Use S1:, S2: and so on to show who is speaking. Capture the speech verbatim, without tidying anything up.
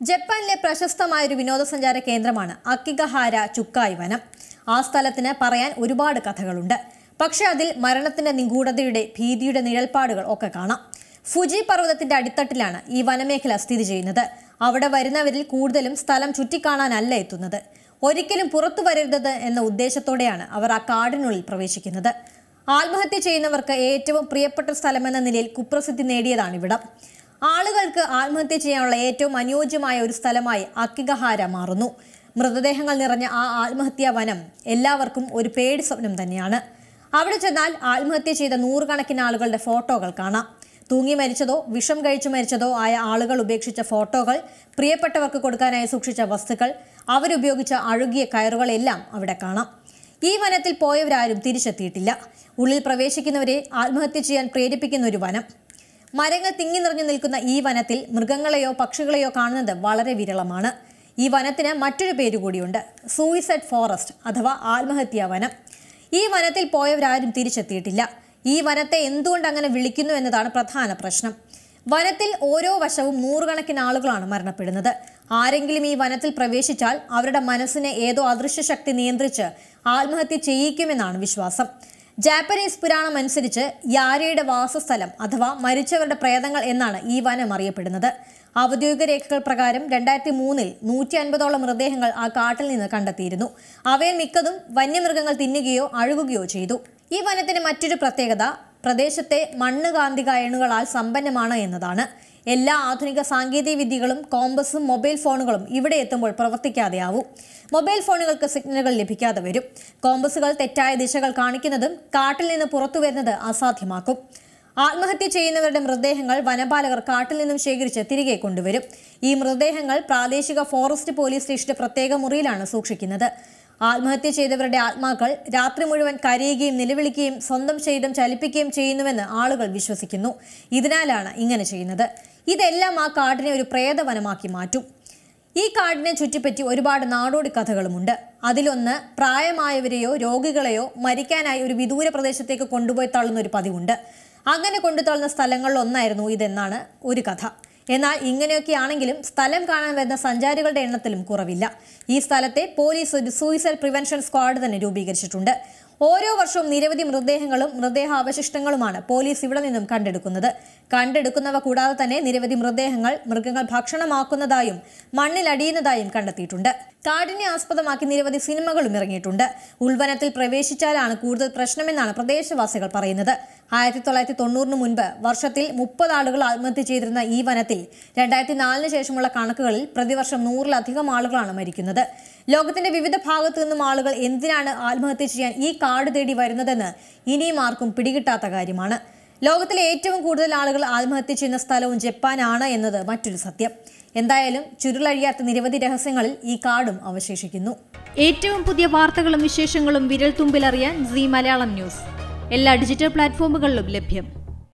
S1: ജപ്പാനിലെ പ്രശസ്തമായ ഒരു വിനോദസഞ്ചാര കേന്ദ്രമാണ് അക്കിഗഹാര ചുക്കായ് വനം. ആ സ്ഥലത്തിന് പറയാൻ ഒരുപാട് കഥകളുണ്ട്. പക്ഷെ അതിൽ മരണത്തിന്റെ നിഗൂഢതയുടെ ഭീതിയുടെ നിഴൽപ്പാടുകൾ ഒക്കെ കാണാം. ഫുജി പർവ്വതത്തിന്റെ അടിത്തട്ടിലാണ് ഈ വനമേഖല സ്ഥിതി ചെയ്യുന്നത്. അവിടെ വരുന്നവരിൽ കൂടുതലും സ്ഥലം ചുറ്റിക്കാണാനല്ല എത്തുന്നത്. ഒരിക്കലും പുറത്തു വരരുത് എന്ന ഉദ്ദേശത്തോടെയാണ് അവർ ആ കാടിനുള്ളിൽ പ്രവേശിക്കുന്നത്. ആത്മഹത്യ ചെയ്യുന്നവർക്ക് ഏറ്റവും പ്രിയപ്പെട്ട സ്ഥലമെന്ന നിലയിൽ കുപ്രസിദ്ധി നേടിയതാണിവിടം. ആളുകൾക്ക് ആത്മഹത്യ ചെയ്യാനുള്ള ഏറ്റവും അനുയോജ്യമായ ഒരു സ്ഥലമായി അക്കിഗഹാര മാറുന്നു. മൃതദേഹങ്ങൾ നിറഞ്ഞ ആ ആത്മഹത്യാ വനം എല്ലാവർക്കും ഒരു പേടി സ്വപ്നം തന്നെയാണ്. അവിടെ ചെന്നാൽ ആത്മഹത്യ ചെയ്ത നൂറുകണക്കിന് ആളുകളുടെ ഫോട്ടോകൾ കാണാം. തൂങ്ങി മരിച്ചതോ വിഷം കഴിച്ചു മരിച്ചതോ ആയ ആളുകൾ ഉപേക്ഷിച്ച ഫോട്ടോകൾ, പ്രിയപ്പെട്ടവർക്ക് കൊടുക്കാനായി സൂക്ഷിച്ച വസ്തുക്കൾ, അവരുപയോഗിച്ച അഴുകിയ കയറുകളെല്ലാം അവിടെ കാണാം. ഈ വനത്തിൽ പോയവരാരും തിരിച്ചെത്തിയിട്ടില്ല. ഉള്ളിൽ പ്രവേശിക്കുന്നവരെ ആത്മഹത്യ ചെയ്യാൻ പ്രേരിപ്പിക്കുന്ന ഒരു വനം. മരങ്ങൾ തിങ്ങി നിറഞ്ഞു നിൽക്കുന്ന ഈ വനത്തിൽ മൃഗങ്ങളെയോ പക്ഷികളെയോ കാണുന്നത് വളരെ വിരളമാണ്. ഈ വനത്തിന് മറ്റൊരു പേര് കൂടിയുണ്ട്, സൂയിസൈഡ് ഫോറസ്റ്റ് അഥവാ ആത്മഹത്യാ വനം. ഈ വനത്തിൽ പോയവരാരും തിരിച്ചെത്തിയിട്ടില്ല. ഈ വനത്തെ എന്തുകൊണ്ട് അങ്ങനെ വിളിക്കുന്നു എന്നതാണ് പ്രധാന പ്രശ്നം. വനത്തിൽ ഓരോ വശവും നൂറുകണക്കിന് ആളുകളാണ് മരണപ്പെടുന്നത്. ആരെങ്കിലും ഈ വനത്തിൽ പ്രവേശിച്ചാൽ അവരുടെ മനസ്സിനെ ഏതോ അദൃശ്യ ശക്തി നിയന്ത്രിച്ച് ആത്മഹത്യ ചെയ്യിക്കുമെന്നാണ് വിശ്വാസം. ജാപ്പനീസ് പുരാണം അനുസരിച്ച് യാരയുടെ വാസസ്ഥലം അഥവാ മരിച്ചവരുടെ പ്രേതങ്ങൾ എന്നാണ് ഈ വനം അറിയപ്പെടുന്നത്. ഔദ്യോഗിക രേഖകൾ പ്രകാരം രണ്ടായിരത്തി മൂന്നിൽ നൂറ്റി അൻപതോളം മൃതദേഹങ്ങൾ ആ കാട്ടിൽ നിന്ന് കണ്ടെത്തിയിരുന്നു. അവയിൽ മിക്കതും വന്യമൃഗങ്ങൾ തിന്നുകയോ അഴുകുകയോ ചെയ്തു. ഈ വനത്തിന് മറ്റൊരു പ്രത്യേകത പ്രദേശത്തെ മണ്ണ് കാന്തിക അയണുകളാൽ സമ്പന്നമാണ് എന്നതാണ്. എല്ലാ ആധുനിക സാങ്കേതിക വിദ്യകളും കോമ്പസും മൊബൈൽ ഫോണുകളും ഇവിടെ എത്തുമ്പോൾ പ്രവർത്തിക്കാതെയാവും. മൊബൈൽ ഫോണുകൾക്ക് സിഗ്നലുകൾ ലഭിക്കാതെ വരും. കോമ്പസുകൾ തെറ്റായ ദിശകൾ കാണിക്കുന്നതും കാട്ടിൽ നിന്ന് പുറത്തു വരുന്നത് അസാധ്യമാക്കും. ആത്മഹത്യ ചെയ്യുന്നവരുടെ മൃതദേഹങ്ങൾ വനപാലകർ കാട്ടിൽ നിന്നും ശേഖരിച്ച് തിരികെ കൊണ്ടുവരും. ഈ മൃതദേഹങ്ങൾ പ്രാദേശിക ഫോറസ്റ്റ് പോലീസ് സ്റ്റേഷന്റെ പ്രത്യേക മുറിയിലാണ് സൂക്ഷിക്കുന്നത്. ആത്മഹത്യ ചെയ്തവരുടെ ആത്മാക്കൾ രാത്രി മുഴുവൻ കരയുകയും നിലവിളിക്കുകയും സ്വന്തം ശരീരം ചലിപ്പിക്കുകയും ചെയ്യുന്നുവെന്ന് ആളുകൾ വിശ്വസിക്കുന്നു. ഇതിനാലാണ് ഇങ്ങനെ ചെയ്യുന്നത്. ഇതെല്ലാം ആ കാടിനെ ഒരു പ്രേതവനമാക്കി മാറ്റും. ഈ കാടിനെ ചുറ്റിപ്പറ്റി ഒരുപാട് നാടോടി കഥകളുമുണ്ട്. അതിലൊന്ന് പ്രായമായവരെയോ രോഗികളെയോ മരിക്കാനായി ഒരു വിദൂര പ്രദേശത്തേക്ക് കൊണ്ടുപോയി തള്ളുന്ന ഒരു പതിവുണ്ട്. അങ്ങനെ കൊണ്ടു തള്ളുന്ന സ്ഥലങ്ങളിൽ ഒന്നായിരുന്നു ഇതെന്നാണ് ഒരു കഥ. എന്നാൽ ഇങ്ങനെയൊക്കെയാണെങ്കിലും സ്ഥലം കാണാൻ വരുന്ന സഞ്ചാരികളുടെ എണ്ണത്തിലും കുറവില്ല. ഈ സ്ഥലത്തെ പോലീസ് ഒരു സൂയിസൈഡ് പ്രിവെൻഷൻ സ്ക്വാഡ് തന്നെ രൂപീകരിച്ചിട്ടുണ്ട്. ഓരോ വർഷവും നിരവധി മൃതദേഹങ്ങളും മൃതദേഹാവശിഷ്ടങ്ങളുമാണ് പോലീസ് ഇവിടെ നിന്നും കണ്ടെടുക്കുന്നത്. കണ്ടെടുക്കുന്നവ കൂടാതെ തന്നെ നിരവധി മൃതദേഹങ്ങൾ മൃഗങ്ങൾ ഭക്ഷണമാക്കുന്നതായും മണ്ണിലടിയുന്നതായും കണ്ടെത്തിയിട്ടുണ്ട്. കാടിനെ ആസ്പദമാക്കി നിരവധി സിനിമകളും ഇറങ്ങിയിട്ടുണ്ട്. ഉൾവനത്തിൽ പ്രവേശിച്ചാലാണ് കൂടുതൽ പ്രശ്നമെന്നാണ് പ്രദേശവാസികൾ പറയുന്നത്. ആയിരത്തി തൊള്ളായിരത്തി തൊണ്ണൂറിന് മുൻപ് വർഷത്തിൽ മുപ്പത് ആളുകൾ ആത്മഹത്യ ചെയ്തിരുന്ന ഈ വനത്തിൽ രണ്ടായിരത്തി നാലിന് ശേഷമുള്ള കണക്കുകളിൽ പ്രതിവർഷം നൂറിലധികം ആളുകളാണ് മരിക്കുന്നത്. ലോകത്തിന്റെ വിവിധ ഭാഗത്തു നിന്നും ആളുകൾ എന്തിനാണ് ആത്മഹത്യ ചെയ്യാൻ ഈ കാട് തേടി വരുന്നതെന്ന് ഇനിയും ആർക്കും പിടികിട്ടാത്ത കാര്യമാണ്. ലോകത്തിലെ ഏറ്റവും കൂടുതൽ ആളുകൾ ആത്മഹത്യ ചെയ്യുന്ന സ്ഥലവും ജപ്പാനാണ് എന്നത് മറ്റൊരു സത്യം. എന്തായാലും ചുരുളഴിയാത്ത നിരവധി രഹസ്യങ്ങളിൽ ഈ കാടും അവശേഷിക്കുന്നു.
S2: ഏറ്റവും പുതിയ വാർത്തകളും വിശേഷങ്ങളും വിരൽ തുമ്പിലറിയാൻ സീ മലയാളം ന്യൂസ് എല്ലാ ഡിജിറ്റൽ പ്ലാറ്റ്ഫോമുകളിലും ലഭ്യം.